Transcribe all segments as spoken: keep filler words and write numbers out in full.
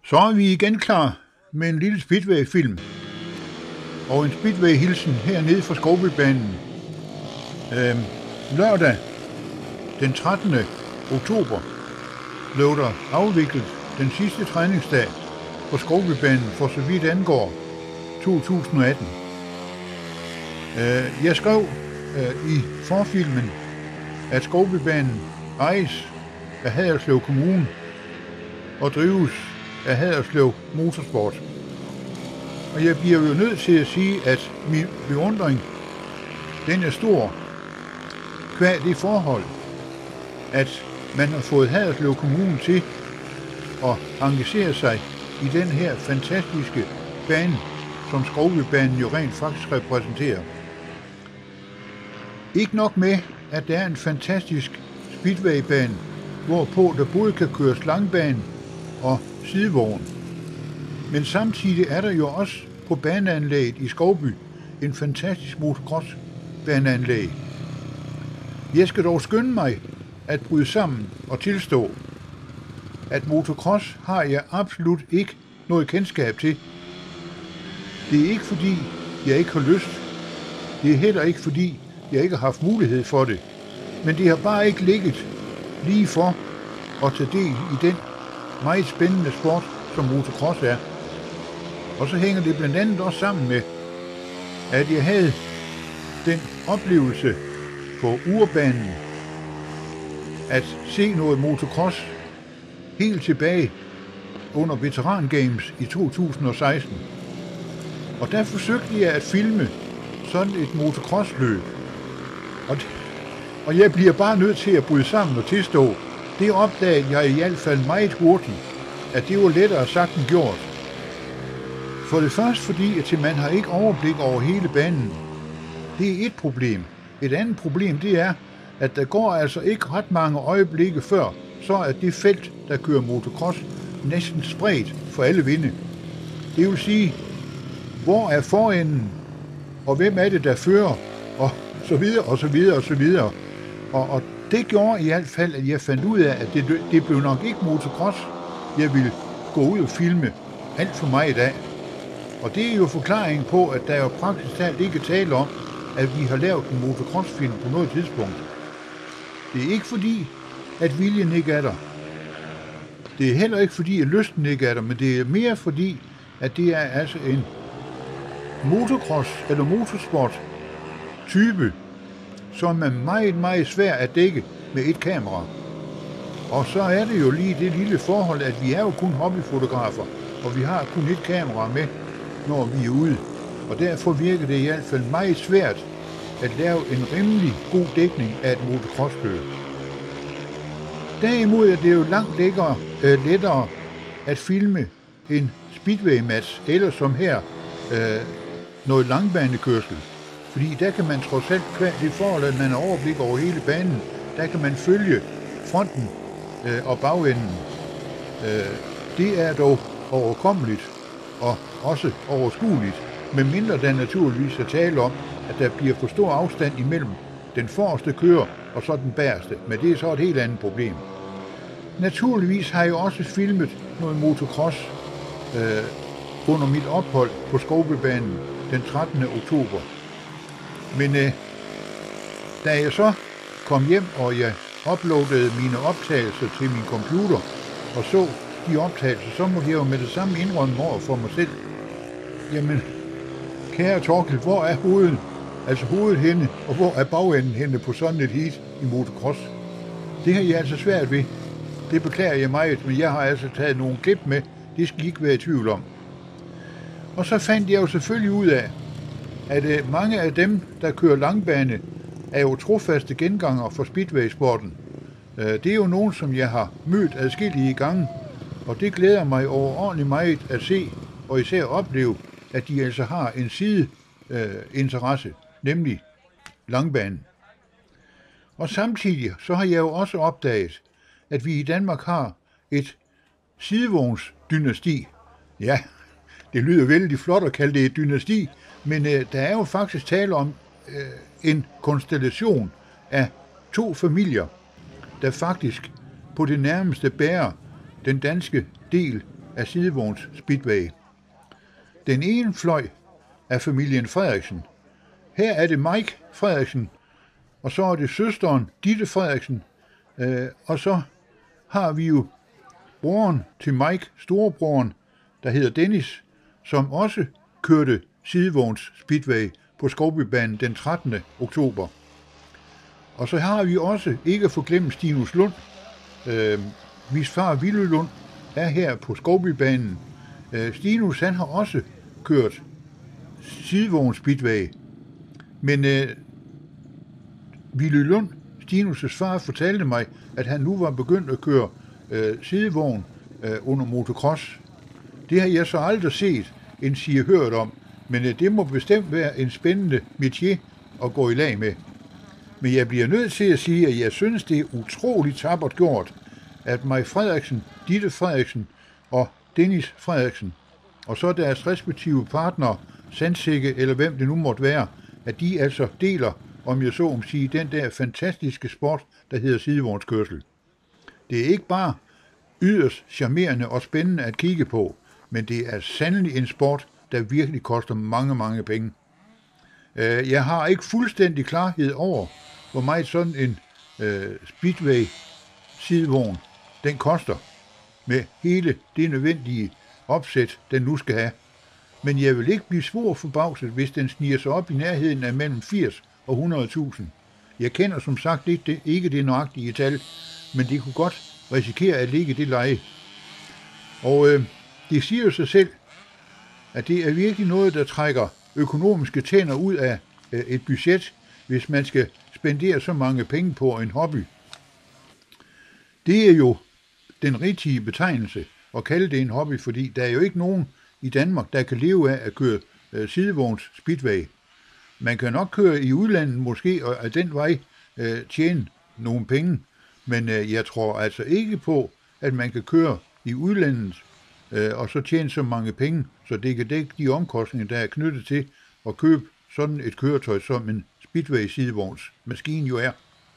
Så er vi igen klar med en lille Speedway-film og en Speedway-hilsen hernede fra Skovbybanen. Øhm, lørdag den trettende oktober blev der afviklet den sidste træningsdag på Skovbybanen for så vidt angår to tusind og atten. Øh, jeg skrev øh, i forfilmen, at Skovbybanen ejes af Haderslev Kommune og drives af Haderslev Motorsport. Og jeg bliver jo nødt til at sige, at min beundring, den er stor, qua det forhold, at man har fået Haderslev Kommune til at engagere sig i den her fantastiske bane, som Skovbybanen jo rent faktisk repræsenterer. Ikke nok med, at der er en fantastisk speedwaybane, hvorpå der både kan køres langbane og sidevogn. Men samtidig er der jo også på baneanlægget i Skovby en fantastisk motocross-baneanlæg. Jeg skal dog skynde mig at bryde sammen og tilstå, at motocross har jeg absolut ikke noget kendskab til. Det er ikke fordi, jeg ikke har lyst. Det er heller ikke fordi, jeg ikke har haft mulighed for det. Men det har bare ikke ligget lige for at tage del i den meget spændende sport, som motocross er. Og så hænger det blandt andet også sammen med, at jeg havde den oplevelse på urbanen at se noget motocross helt tilbage under Veteran Games i to tusind og seksten. Og der forsøgte jeg at filme sådan et motocrossløb. Og, og jeg bliver bare nødt til at bryde sammen og tilstå, det opdagede jeg i hvert fald meget hurtigt, at det var lettere sagt end gjort. For det første fordi, at man har ikke overblik over hele banen. Det er et problem. Et andet problem, det er, at der går altså ikke ret mange øjeblikke før, så er det felt, der kører motocross, næsten spredt for alle vinde. Det vil sige, hvor er forenden, og hvem er det, der fører, og så videre, og så videre, og så videre. Og, og det gjorde i hvert fald, at jeg fandt ud af, at det, det blev nok ikke motocross, jeg ville gå ud og filme alt for mig i dag. Og det er jo forklaringen på, at der jo praktisk talt ikke tale om, at vi har lavet en motocrossfilm på noget tidspunkt. Det er ikke fordi, at viljen ikke er der. Det er heller ikke fordi, at lysten ikke er der, men det er mere fordi, at det er altså en motocross eller motorsport type, som er meget, meget svær at dække med et kamera. Og så er det jo lige det lille forhold, at vi er jo kun hobbyfotografer, og vi har kun et kamera med, når vi er ude. Og derfor virker det i hvert fald meget svært at lave en rimelig god dækning af et motocrossløb. Derimod er det jo langt lækkere, øh, lettere at filme en speedway-match, eller som her, øh, noget langbanekørsel. Fordi der kan man trods alt, det forhold, at man har overblik over hele banen, der kan man følge fronten øh, og bagenden. Øh, det er dog overkommeligt og også overskueligt, medmindre der naturligvis er tale om, at der bliver for stor afstand imellem den forreste kører og så den bagerste, men det er så et helt andet problem. Naturligvis har jeg også filmet noget motocross øh, under mit ophold på Skovbybanen den trettende oktober. Men øh, da jeg så kom hjem, og jeg uploadede mine optagelser til min computer og så de optagelser, så måtte jeg jo med det samme indrømme over for mig selv. Jamen, kære Torkel, hvor er hovedet? Altså hovedet henne, og hvor er bagenden henne på sådan et heat i motocross? Det har jeg altså svært ved. Det beklager jeg meget, men jeg har altså taget nogle klip med. Det skal I ikke være i tvivl om. Og så fandt jeg jo selvfølgelig ud af, at mange af dem, der kører langbane, er jo trofaste genganger for speedway-sporten. Det er jo nogen, som jeg har mødt adskillige gange, og det glæder mig overordentligt meget at se, og især opleve, at de altså har en sideinteresse, nemlig langbanen. Og samtidig så har jeg jo også opdaget, at vi i Danmark har et sidevognsdynasti. Ja, det lyder vældig flot at kalde det et dynasti, men øh, der er jo faktisk tale om øh, en konstellation af to familier, der faktisk på det nærmeste bærer den danske del af sidevogns speedway. Den ene fløj af familien Frederiksen. Her er det Mike Frederiksen, og så er det søsteren Ditte Frederiksen, øh, og så har vi jo broren til Mike, storebroren, der hedder Dennis, som også kørte sidevogns speedway på Skovbybanen den trettende oktober. Og så har vi også, ikke at forglemme, Stinus Lund. Øh, hvis far Ville Lund er her på Skovbybanen. Øh, Stinus, han har også kørt sidevogns speedway. Men øh, Ville Lund, Stinus' far, fortalte mig, at han nu var begyndt at køre øh, sidevogn øh, under motocross. Det har jeg så aldrig set, end siger hørt om, men øh, det må bestemt være en spændende métier at gå i lag med. Men jeg bliver nødt til at sige, at jeg synes, det er utroligt tappert gjort, at Mike Frederiksen, Ditte Frederiksen og Dennis Frederiksen, og så deres respektive partnere, Sandsikke eller hvem det nu måtte være, at de altså deler, om jeg så om sige, den der fantastiske sport, der hedder sidevognskørsel. Det er ikke bare yderst charmerende og spændende at kigge på, men det er sandelig en sport, der virkelig koster mange, mange penge. Jeg har ikke fuldstændig klarhed over, hvor meget sådan en øh, speedway sidevogn, den koster, med hele det nødvendige opsæt, den nu skal have. Men jeg vil ikke blive svår forbavset, hvis den sniger sig op i nærheden af mellem firs og hundrede tusind. Jeg kender som sagt ikke det, ikke det nøjagtige tal, men det kunne godt risikere at ligge det leje. Og øh, det siger jo sig selv, at det er virkelig noget, der trækker økonomiske tænder ud af øh, et budget, hvis man skal spendere så mange penge på en hobby. Det er jo den rigtige betegnelse at kalde det en hobby, fordi der er jo ikke nogen i Danmark, der kan leve af at køre øh, sidevogns speedway. Man kan nok køre i udlandet måske, og af den vej øh, tjene nogle penge, men øh, jeg tror altså ikke på, at man kan køre i udlandet øh, og så tjene så mange penge, så det kan dække de omkostninger, der er knyttet til at købe sådan et køretøj, som en speedway sidevogns maskine jo er.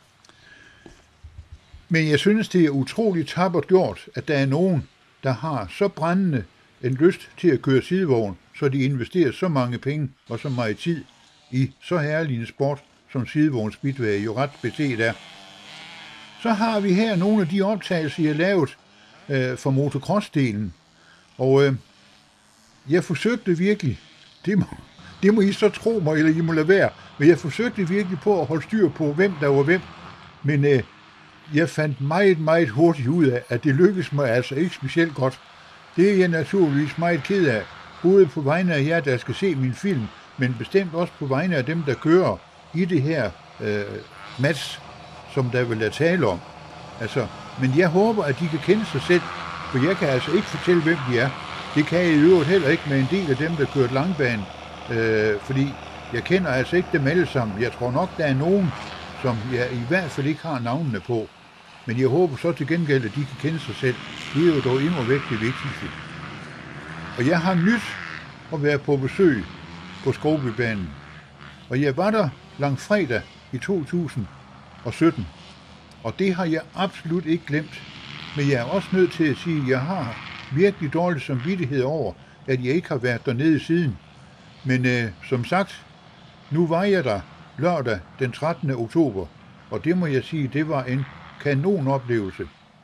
Men jeg synes, det er utroligt tappert gjort, at der er nogen, der har så brændende en lyst til at køre sidevogn, så de investerer så mange penge og så meget tid i så herlig en sport, som sidevogns speedway jo ret beset er. Så har vi her nogle af de optagelser, jeg har lavet øh, for motocross-delen. Og øh, jeg forsøgte virkelig, det må, det må I så tro mig, eller I må lade være, men jeg forsøgte virkelig på at holde styr på, hvem der var hvem. Men øh, jeg fandt meget, meget hurtigt ud af, at det lykkedes mig altså ikke specielt godt. Det er jeg naturligvis meget ked af, både på vegne af jer, der skal se min film, men bestemt også på vegne af dem, der kører i det her øh, match, som der vil lade tale om. Altså, men jeg håber, at de kan kende sig selv, for jeg kan altså ikke fortælle, hvem de er. Det kan jeg i øvrigt heller ikke med en del af dem, der kører langbane, øh, fordi jeg kender altså ikke dem alle sammen. Jeg tror nok, der er nogen, som jeg i hvert fald ikke har navnene på. Men jeg håber så til gengæld, at de kan kende sig selv. Det er jo dog endnu væk det vigtigste. Og jeg har nyt at være på besøg på Skovbybanen. Og jeg var der langfredag i to tusind og sytten. Og det har jeg absolut ikke glemt. Men jeg er også nødt til at sige, at jeg har virkelig dårlig samvittighed over, at jeg ikke har været dernede siden. Men øh, som sagt, nu var jeg der lørdag den trettende oktober. Og det må jeg sige, det var en kanonoplevelse.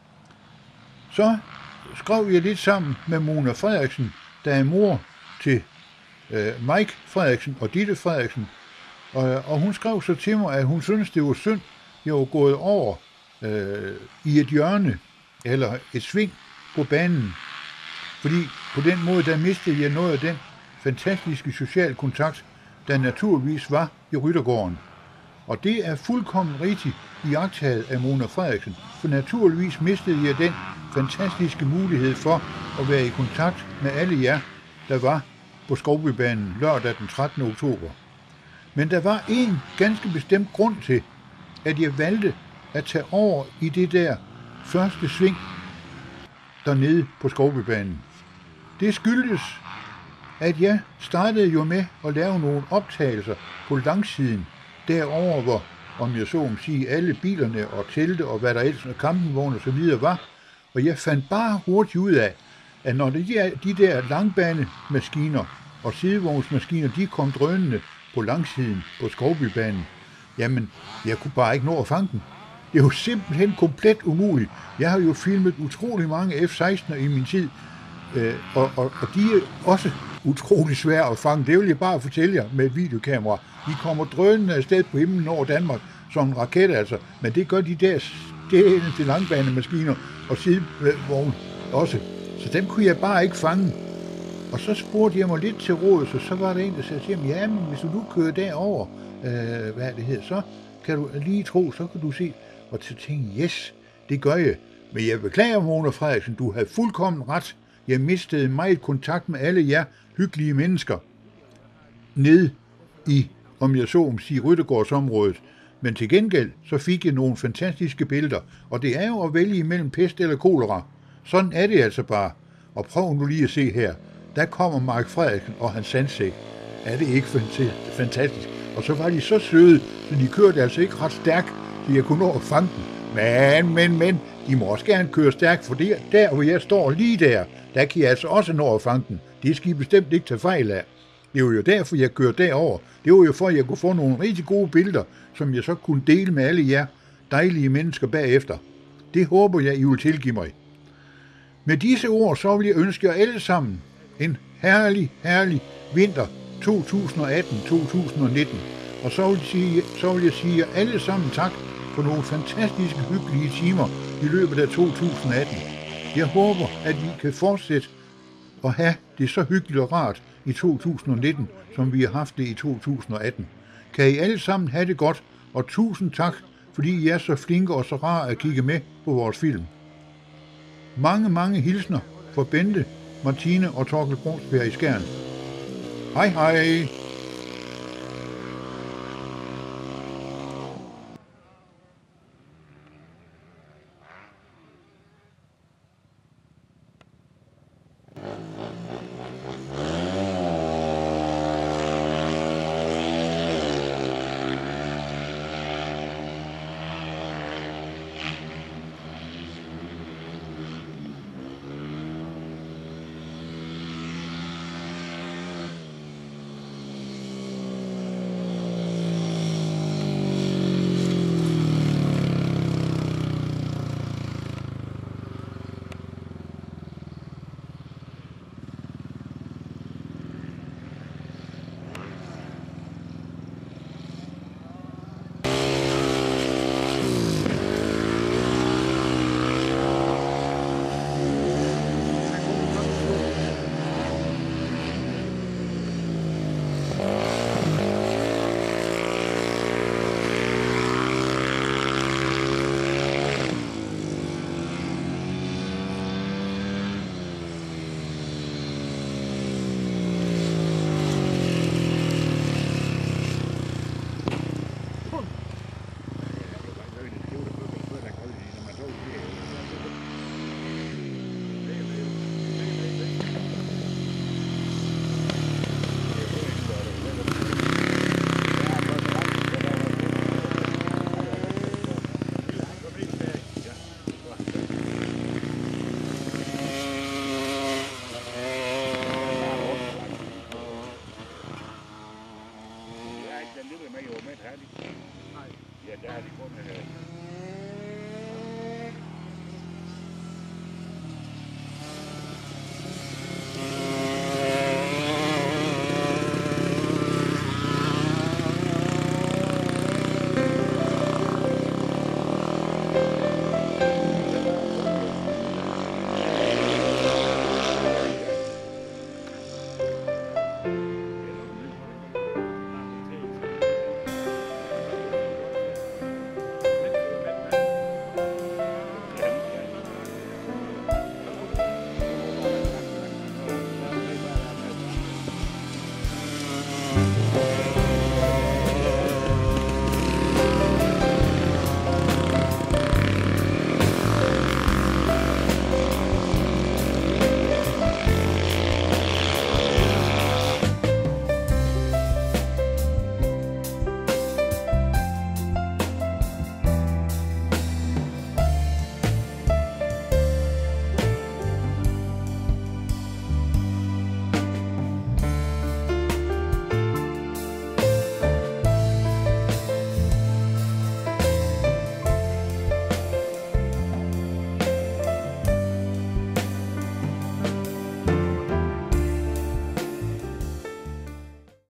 Så skrev jeg lidt sammen med Mona Frederiksen, der er mor til øh, Mike Frederiksen og Ditte Frederiksen. Og, og hun skrev så til mig, at hun synes det var synd, jeg var gået over øh, i et hjørne, eller et sving på banen. Fordi på den måde, der mistede jeg noget af den fantastiske social kontakt, der naturligvis var i Ryttergården. Og det er fuldkommen rigtigt iagttaget af Mona Frederiksen, for naturligvis mistede jeg den fantastiske mulighed for at være i kontakt med alle jer, der var på Skovbybanen lørdag den trettende oktober. Men der var en ganske bestemt grund til, at jeg valgte at tage over i det der første sving dernede på Skovbybanen. Det skyldes, at jeg startede jo med at lave nogle optagelser på langsiden, derover hvor, om jeg så om sige, alle bilerne og telte og hvad der ellers og campingvogne og så videre var. Og jeg fandt bare hurtigt ud af, at når de der, de der langbanemaskiner og sidevognsmaskiner, de kom drønende på langsiden på Skovbybanen, jamen, jeg kunne bare ikke nå at fange dem. Det er jo simpelthen komplet umuligt. Jeg har jo filmet utrolig mange F seksten i min tid, øh, og, og, og de er også utrolig svære at fange. Det vil jeg bare fortælle jer med et videokamera. De kommer drønende afsted på himlen over Danmark som en raket, altså. Men det gør de der stæende til langbanemaskiner og sidevogne også. Så dem kunne jeg bare ikke fange. Og så spurgte jeg mig lidt til råd, så så var der en, der sagde til mig, ja, men hvis du nu kører derover, øh, hvad det hedder, så kan du lige tro, så kan du se. Og så tænkte jeg, yes, det gør jeg. Men jeg beklager, Mona Frederiksen, du havde fuldkommen ret. Jeg mistede meget kontakt med alle jer hyggelige mennesker ned i, om jeg så om sige, Ryttegårdsområdet. Men til gengæld, så fik jeg nogle fantastiske billeder. Og det er jo at vælge imellem pest eller kolera. Sådan er det altså bare. Og prøv nu lige at se her. Der kommer Mark Frederiksen og hans sandsæk. Er det ikke fantastisk? Og så var de så søde, så de kørte altså ikke ret stærkt, så jeg kunne nå at fange dem. Men, men, men, de må også gerne køre stærkt, for det, der hvor jeg står lige der, der kan jeg altså også nå at fange dem. Det skal I bestemt ikke tage fejl af. Det var jo derfor, jeg kørte derover. Det var jo for, at jeg kunne få nogle rigtig gode billeder, som jeg så kunne dele med alle jer dejlige mennesker bagefter. Det håber jeg, I vil tilgive mig. Med disse ord, så vil jeg ønske jer alle sammen en herlig, herlig vinter to tusind atten til to tusind nitten. Og så vil, jeg sige, så vil jeg sige jer alle sammen tak for nogle fantastiske, hyggelige timer i løbet af to tusind atten. Jeg håber, at I kan fortsætte at have det så hyggeligt og rart i to tusind nitten, som vi har haft det i to tusind atten. Kan I alle sammen have det godt, og tusind tak, fordi I er så flinke og så rare at kigge med på vores film. Mange, mange hilsner fra Bente, Martine og Torkel Brunsberg i Skjern. Hej hej!